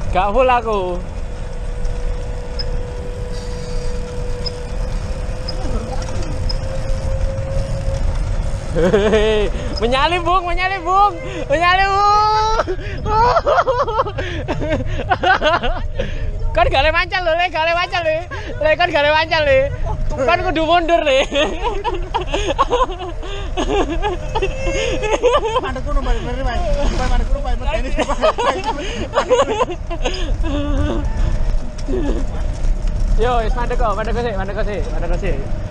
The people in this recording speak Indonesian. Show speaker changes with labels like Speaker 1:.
Speaker 1: Gak full aku. Hehehe, menyali bung. Kan gak le mancal lho, kan gak le mancal le. Kan kudu mundur le.
Speaker 2: Mandek kuno balik bener, Mas. Mandek kuno balik ini.
Speaker 1: Yo, mandek kok sih.